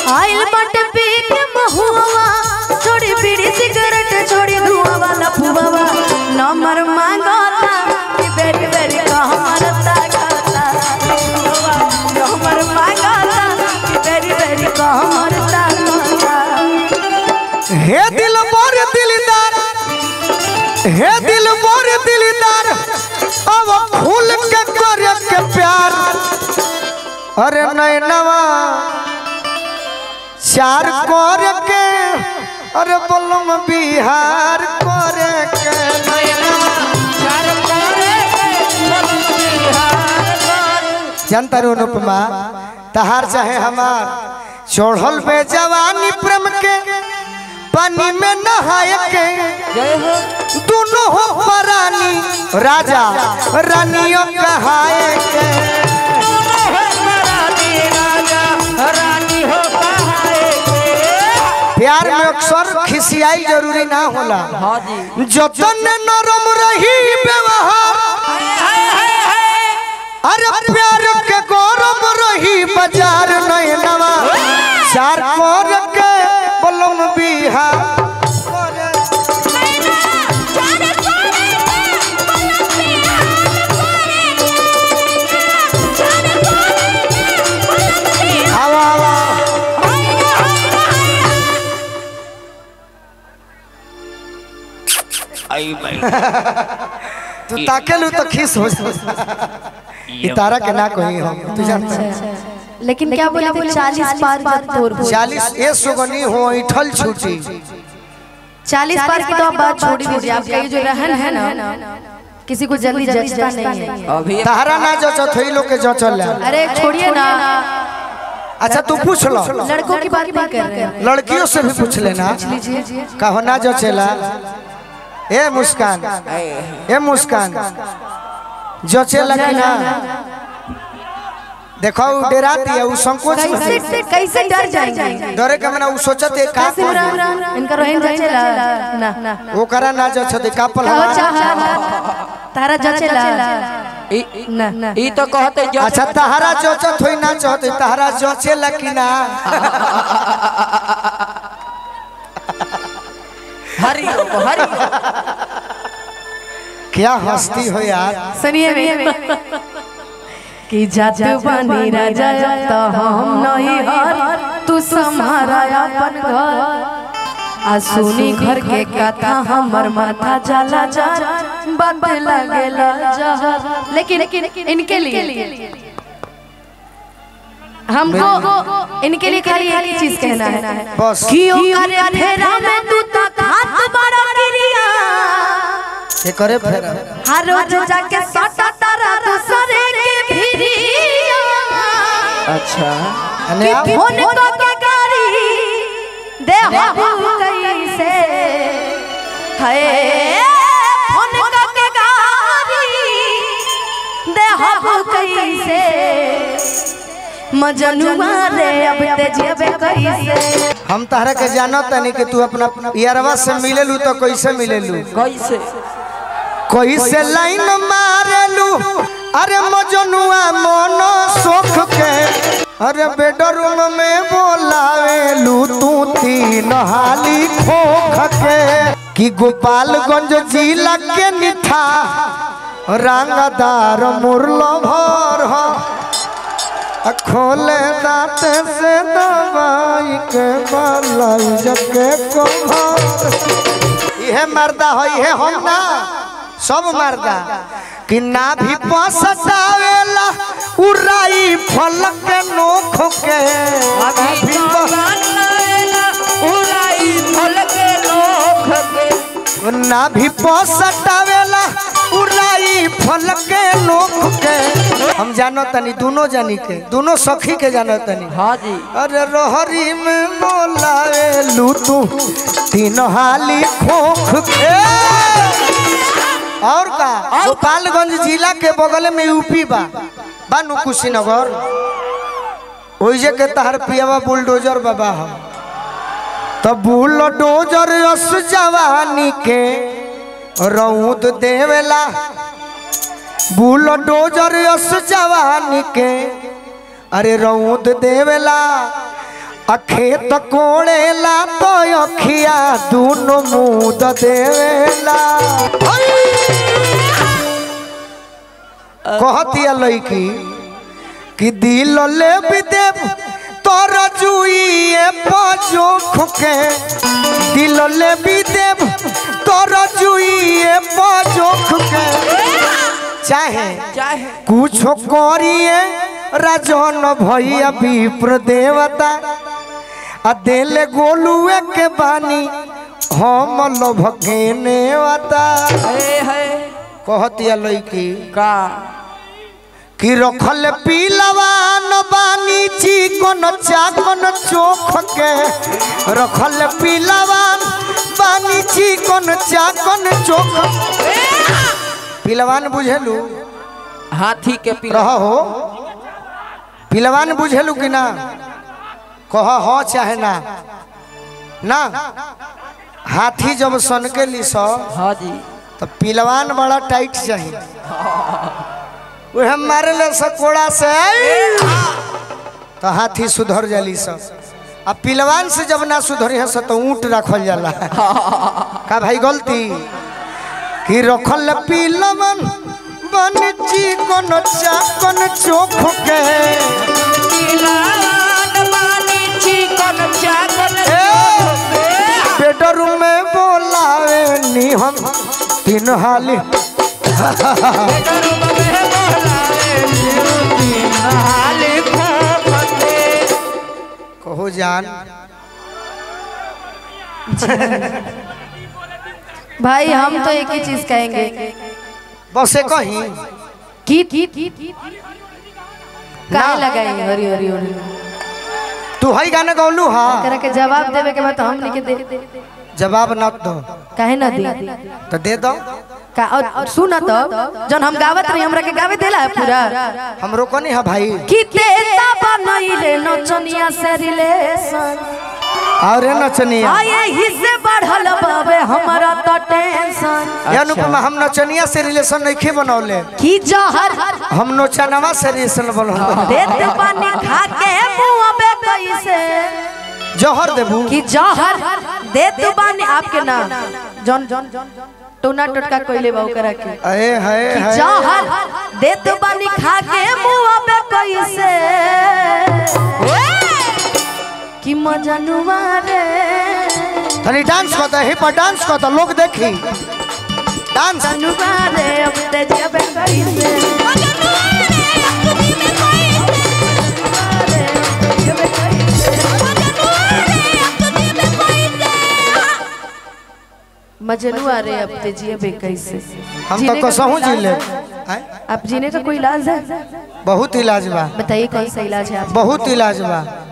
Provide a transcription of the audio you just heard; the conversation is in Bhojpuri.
आइल बट पी के महुआ छोड़ी बीड़ी सिगरेट छोड़ी धुआं वाला फुआवा नंबर मांगता कि बेरी बेरी कहमरता कहता नंबर मांगता कि बेरी बेरी कहमरता हे दिल मोर दिलदार हे दिल मोर दिलदार अब फूल के करे के प्यार अरे नैनवा चार कर के अरे बोलम बिहार करे के जनता अनुपमा तहार चाहे हमार चढ़ल पे जवानी प्रेम के पानी में नहाए के दोनों हो परानी राजा रानियों कहाए के प्यार में अक्सर खिसियाई जरूरी ना होला जतन नरम रही व्यवहार अरे प्यार के गौरव रही बाजार नैनवा चार कर के बोलम बिहार तू ताकेलू तो खिस हो तारा के ना कही हम तू जानता लेकिन क्या बोले 40 पार बात तोड़ 40 ए सुगनी हो इठल छूटी 40 पार की तो आप बात छोड़ दीजिए आपका ये जो रहन है ना किसी को जल्दी जचता नहीं है अभी तारा ना जचत होई लोग के जचल अरे छोड़िए ना अच्छा तू पूछ लो लड़कों की बात नहीं कर रहे लड़कियों से भी पूछ लेना कहो ना जचेला ए मुस्कान जचेला कि ना देखो डराती है वो संकोच कैसे डर जाएंगे डरे के मना वो सोचते का इनका रोहिन जचेला ना वो करा ना जचते का पल तारा जचेला ना ई तो कहते अच्छा तारा जचत होई ना चाहते तारा जचेला कि ना हरी क्या हस्ती हो यार सुनिए कि जात बनी राजा तो हम नहीं हर तू संभारा अपन घर आ सुनी घर के कथा हमर माथा जाला जा बात लगेला जहर लेकिन इनके लिए हमको इनके लिए खाली एक चीज कहना है बस क्यों करे फेरा में तू तो हाथ बड़ा गिरिया ये करे फेरा हर रोज जाके सटा तारा दूसरे के भिरिया अच्छा कि फोन को के गाड़ी दे हो कैसे है फोन को के गाड़ी दे हो कैसे मजनुआ रे अब ते जेबे कैसे हम तारा के जानत नहीं कि तू अपना यारवा से मिलेलू तो कैसे मिलेलू कैसे लाइन मारेलू अरे मजनुआ मोनो सोख के अरे बेडरूम में बोलावेलू तू तीन हाली खोख के कि गोपालगंज जिला के निठा रंगदार मुरलो भर हो खोले दांत से दवाई के बलाई जके को ये मर्दा हो ये हम ना सब मर्दा कि ना भी पसतावेला उराई फलक के नोख के भी उराई फलक के नोख के ना भी पसतावेला उराई फलक के नोख के हम जानो तनी दोनों जानी के दोनों सखी के जानो तनी हाँ जी अरे रोहरी में बोलावेलू तू तीन हाली खोख के और का गोपालगंज जिला के बगल में यूपी बानू कुशीनगर ओइजे के तहर पियावा बुलडोजर बाबा हम तो बुलडोजर अस जवानी के रौद देवेला बुलडोजर अस जवानी के अरे रौद देवेला खेत कोड़ेला तो अखिया दोनों मुद देवेला कहतिया लड़की कि दिल ले भी देव तोर जुइए पजोख के दिल ले भी देव तोर जुइए पजोख के चाहे कुछ करिए राजन भैया विप्र देवता आ देले गोलुए के बानी हम लोभ के नेवता कहतिया लड़की का कि रखल पीलवान बानी चिकन चाकन चोख के रखल पीलवान बानी चिकन चाकन चोख पीलवान बुझेलू हाथी के रह हो पीलवान बुझेलू कि ना कह हो चाहे ना ना हाथी जब सन के ली सो हाँ जी तो पीलवान बड़ा टाइट चाहिए वो हमारे ले सकोड़ा से तो हाथी सुधर जाली सब अब पीलवान से जब ना सुधरी है तो ऊँट रखल जाला का भाई गलती कि रखल पीलवान बन चिकन चाकन चोख के बेडरूम में बोलावे नी हम तीन हाली कहो जान भाई हम तो एक ही चीज कहेंगे बस कहीं काहे लगाई हरी हरी हरी तू हई गाना गौलू हा करा के जवाब देवे के बाद हम लिख दे जवाब न दो काहे ना दे तो दे दो का और सुना तो जन हम गावत रही हमरा के गावे देला है पूरा हमरो को नहीं है भाई कि तेता बनइले नचनिया से रिलेशन अरे नचनिया आए ही से बढ़ल बाबे हमारा तो टेंशन ये अनुपमा हम नचनिया से रिलेशन नहीं बनौले कि जहर हम नोचनवा से रिलेशन बनौले देत पानी खा के मुंह पे कैसे जहर देबू कि जहर देत पानी आपके नाम जन टोना टटका कोइले बाऊ करा के अरे हाय कि हाय जहर देत पानी खा के मुंह पे कैसे कि मजनुआ रे तनी डांस करता है पर डांस करता लोग देखी डांस मजनुआ रे अब ते जब कैसे मजनुआ रे अब ते जिए कैसे हम तो कसहूं जी ले अब जीने का कोई इलाज है बहुत इलाज बा बताइए कौन सा इलाज है आप बहुत इलाज बा